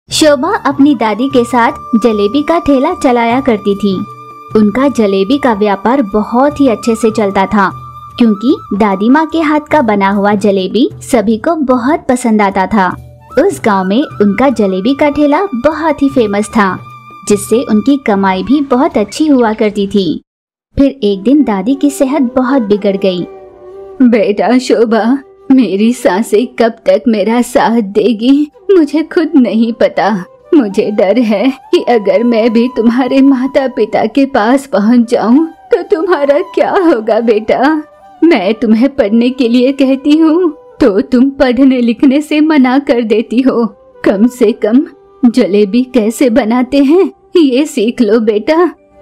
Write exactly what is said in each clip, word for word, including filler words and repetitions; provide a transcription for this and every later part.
शोभा अपनी दादी के साथ जलेबी का ठेला चलाया करती थी। उनका जलेबी का व्यापार बहुत ही अच्छे से चलता था, क्योंकि दादी माँ के हाथ का बना हुआ जलेबी सभी को बहुत पसंद आता था। उस गांव में उनका जलेबी का ठेला बहुत ही फेमस था, जिससे उनकी कमाई भी बहुत अच्छी हुआ करती थी। फिर एक दिन दादी की सेहत बहुत बिगड़ गई। बेटा शोभा, मेरी सांसें कब तक मेरा साथ देगी मुझे खुद नहीं पता। मुझे डर है कि अगर मैं भी तुम्हारे माता पिता के पास पहुंच जाऊं तो तुम्हारा क्या होगा बेटा। मैं तुम्हें पढ़ने के लिए कहती हूँ तो तुम पढ़ने लिखने से मना कर देती हो। कम से कम जलेबी कैसे बनाते हैं ये सीख लो बेटा।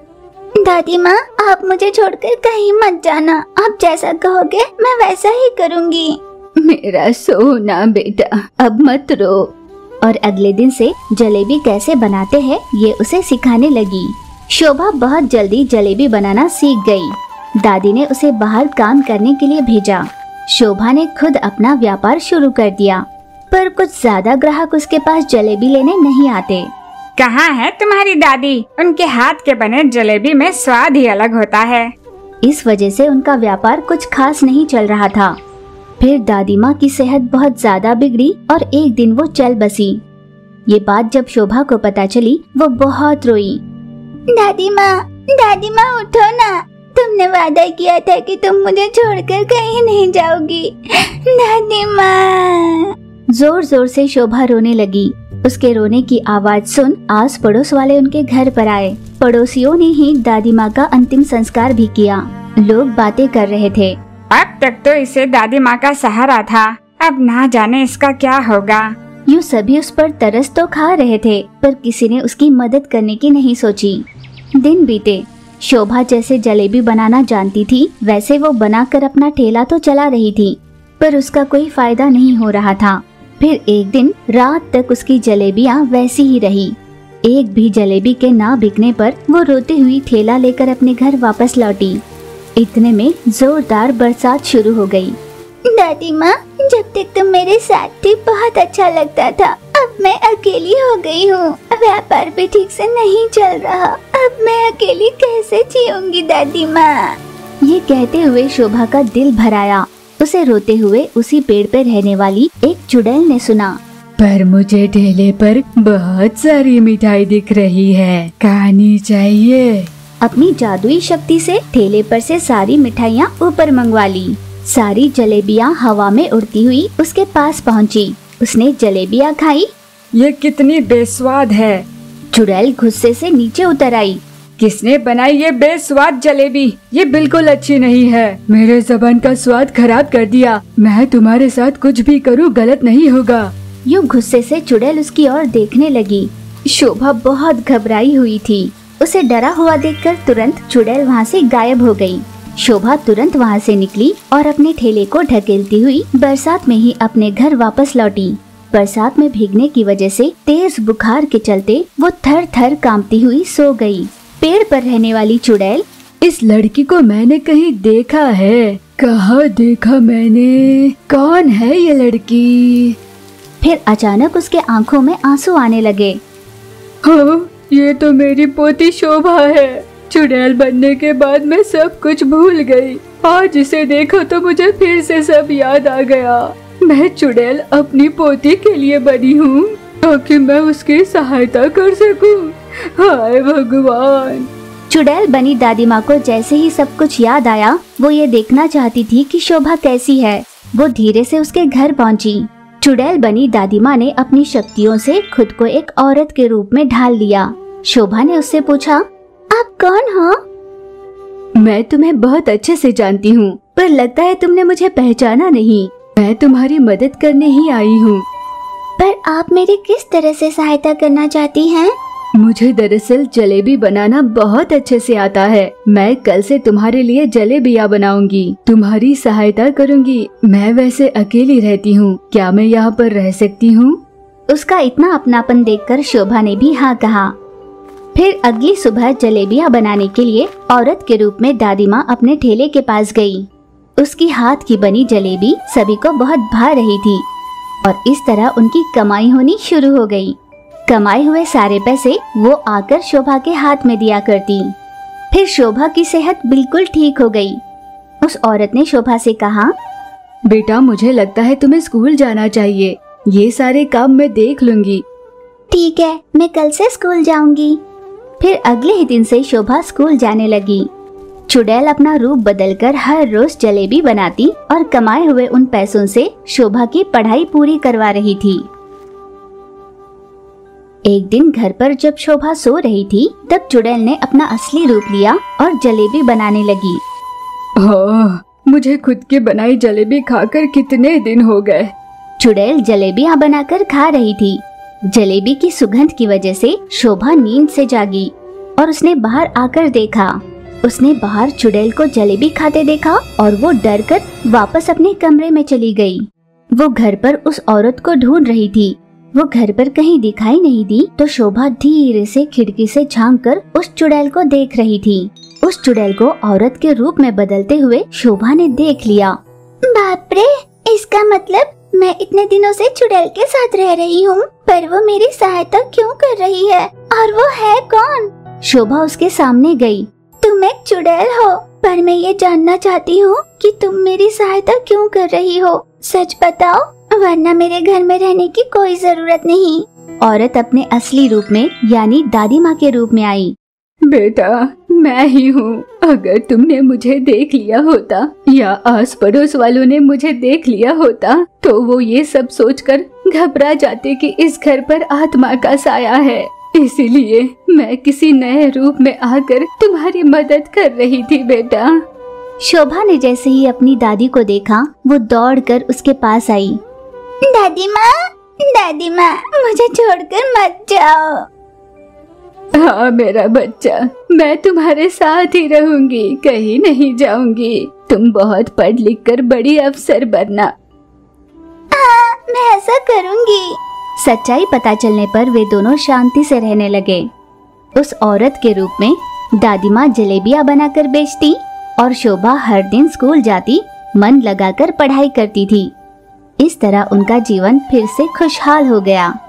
दादी माँ, आप मुझे छोड़कर कहीं मत जाना। आप जैसा कहोगे मैं वैसा ही करूँगी। मेरा सोना बेटा, अब मत रो। और अगले दिन से जलेबी कैसे बनाते हैं ये उसे सिखाने लगी। शोभा बहुत जल्दी जलेबी बनाना सीख गई। दादी ने उसे बाहर काम करने के लिए भेजा। शोभा ने खुद अपना व्यापार शुरू कर दिया, पर कुछ ज्यादा ग्राहक उसके पास जलेबी लेने नहीं आते। कहाँ है तुम्हारी दादी? उनके हाथ के बने जलेबी में स्वाद ही अलग होता है। इस वजह से उनका व्यापार कुछ खास नहीं चल रहा था। फिर दादी माँ की सेहत बहुत ज्यादा बिगड़ी और एक दिन वो चल बसी। ये बात जब शोभा को पता चली वो बहुत रोई। दादी माँ, दादी माँ उठो ना। तुमने वादा किया था कि तुम मुझे छोड़कर कहीं नहीं जाओगी। दादी माँ। जोर जोर से शोभा रोने लगी। उसके रोने की आवाज सुन आस पड़ोस वाले उनके घर पर आए। पड़ोसियों ने ही दादी माँ का अंतिम संस्कार भी किया। लोग बातें कर रहे थे। अब तक तो इसे दादी माँ का सहारा था, अब ना जाने इसका क्या होगा। यूँ सभी उस पर तरस तो खा रहे थे, पर किसी ने उसकी मदद करने की नहीं सोची। दिन बीते। शोभा जैसे जलेबी बनाना जानती थी वैसे वो बनाकर अपना ठेला तो चला रही थी, पर उसका कोई फायदा नहीं हो रहा था। फिर एक दिन रात तक उसकी जलेबियाँ वैसी ही रही। एक भी जलेबी के ना बिकने पर वो रोती हुई ठेला लेकर अपने घर वापस लौटी। इतने में जोरदार बरसात शुरू हो गई। दादी माँ, जब तक तुम मेरे साथ थी बहुत अच्छा लगता था। अब मैं अकेली हो गई हूँ। व्यापार भी ठीक से नहीं चल रहा। अब मैं अकेली कैसे जीऊंगी दादी माँ। ये कहते हुए शोभा का दिल भर आया। उसे रोते हुए उसी पेड़ पे रहने वाली एक चुड़ैल ने सुना। पर मुझे ठेले पर बहुत सारी मिठाई दिख रही है, खानी चाहिए। अपनी जादुई शक्ति से ठेले पर से सारी मिठाइयाँ ऊपर मंगवा ली। सारी जलेबियाँ हवा में उड़ती हुई उसके पास पहुँची। उसने जलेबियाँ खाई। ये कितनी बेस्वाद है। चुड़ैल गुस्से से नीचे उतर आई। किसने बनाई ये बेस्वाद जलेबी? ये बिल्कुल अच्छी नहीं है। मेरे ज़बान का स्वाद खराब कर दिया। मैं तुम्हारे साथ कुछ भी करूँ गलत नहीं होगा। यूँ गुस्से से चुड़ैल उसकी ओर देखने लगी। शोभा बहुत घबराई हुई थी। उसे डरा हुआ देखकर तुरंत चुड़ैल वहाँ से गायब हो गई। शोभा तुरंत वहाँ से निकली और अपने ठेले को ढकेलती हुई बरसात में ही अपने घर वापस लौटी। बरसात में भीगने की वजह से तेज बुखार के चलते वो थर थर कांपती हुई सो गई। पेड़ पर रहने वाली चुड़ैल, इस लड़की को मैंने कहीं देखा है। कहाँ देखा मैंने? कौन है ये लड़की? फिर अचानक उसके आंखों में आंसू आने लगे। हाँ, ये तो मेरी पोती शोभा है। चुड़ैल बनने के बाद मैं सब कुछ भूल गई। आज इसे देखो तो मुझे फिर से सब याद आ गया। मैं चुड़ैल अपनी पोती के लिए बनी हूँ ताकि मैं उसकी सहायता कर सकूं। हाय भगवान। चुड़ैल बनी दादी माँ को जैसे ही सब कुछ याद आया वो ये देखना चाहती थी कि शोभा कैसी है। वो धीरे से उसके घर पहुँची। चुड़ैल बनी दादी माँ ने अपनी शक्तियों से खुद को एक औरत के रूप में ढाल लिया। शोभा ने उससे पूछा, आप कौन हो? मैं तुम्हें बहुत अच्छे से जानती हूँ, पर लगता है तुमने मुझे पहचाना नहीं। मैं तुम्हारी मदद करने ही आई हूँ। पर आप मेरी किस तरह से सहायता करना चाहती हैं? मुझे दरअसल जलेबी बनाना बहुत अच्छे से आता है। मैं कल से तुम्हारे लिए जलेबियाँ बनाऊंगी, तुम्हारी सहायता करूंगी। मैं वैसे अकेली रहती हूँ, क्या मैं यहाँ पर रह सकती हूँ? उसका इतना अपनापन देखकर शोभा ने भी हाँ कहा। फिर अगली सुबह जलेबियाँ बनाने के लिए औरत के रूप में दादी माँ अपने ठेले के पास गई। उसकी हाथ की बनी जलेबी सभी को बहुत भा रही थी और इस तरह उनकी कमाई होनी शुरू हो गई। कमाए हुए सारे पैसे वो आकर शोभा के हाथ में दिया करती। फिर शोभा की सेहत बिल्कुल ठीक हो गई। उस औरत ने शोभा से कहा, बेटा मुझे लगता है तुम्हें स्कूल जाना चाहिए, ये सारे काम मैं देख लूंगी। ठीक है, मैं कल से स्कूल जाऊंगी। फिर अगले ही दिन से शोभा स्कूल जाने लगी। चुड़ैल अपना रूप बदलकर हर रोज जलेबी बनाती और कमाए हुए उन पैसों से शोभा की पढ़ाई पूरी करवा रही थी। एक दिन घर पर जब शोभा सो रही थी, तब चुड़ैल ने अपना असली रूप लिया और जलेबी बनाने लगी। हाँ, मुझे खुद की बनाई जलेबी खाकर कितने दिन हो गए। चुड़ैल जलेबियां बनाकर खा रही थी। जलेबी की सुगंध की वजह से शोभा नींद से जागी और उसने बाहर आकर देखा। उसने बाहर चुड़ैल को जलेबी खाते देखा और वो डर कर वापस अपने कमरे में चली गई। वो घर पर उस औरत को ढूंढ रही थी। वो घर पर कहीं दिखाई नहीं दी तो शोभा धीरे से खिड़की से झांक कर उस चुड़ैल को देख रही थी। उस चुड़ैल को औरत के रूप में बदलते हुए शोभा ने देख लिया। बाप रे, इसका मतलब मैं इतने दिनों से चुड़ैल के साथ रह रही हूँ, पर वो मेरी सहायता क्यों कर रही है? और वो है कौन? शोभा उसके सामने गई। तुम एक चुड़ैल हो, पर मैं ये जानना चाहती हूँ कि तुम मेरी सहायता क्यों कर रही हो। सच बताओ, वरना मेरे घर में रहने की कोई जरूरत नहीं। औरत अपने असली रूप में यानी दादी माँ के रूप में आई। बेटा मैं ही हूँ। अगर तुमने मुझे देख लिया होता या आस पड़ोस वालों ने मुझे देख लिया होता तो वो ये सब सोचकर घबरा जाते कि इस घर पर आत्मा का साया है। इसीलिए मैं किसी नए रूप में आकर तुम्हारी मदद कर रही थी बेटा। शोभा ने जैसे ही अपनी दादी को देखा, वो दौड़कर उसके पास आई। दादी माँ, दादी माँ, मुझे छोड़कर मत जाओ। हाँ मेरा बच्चा, मैं तुम्हारे साथ ही रहूंगी, कहीं नहीं जाऊंगी। तुम बहुत पढ़ लिख कर बड़ी अफसर बनना। हाँ, मैं ऐसा करूंगी। सच्चाई पता चलने पर वे दोनों शांति से रहने लगे। उस औरत के रूप में दादी माँ जलेबियाँ बनाकर बेचती और शोभा हर दिन स्कूल जाती, मन लगाकर पढ़ाई करती थी। इस तरह उनका जीवन फिर से खुशहाल हो गया।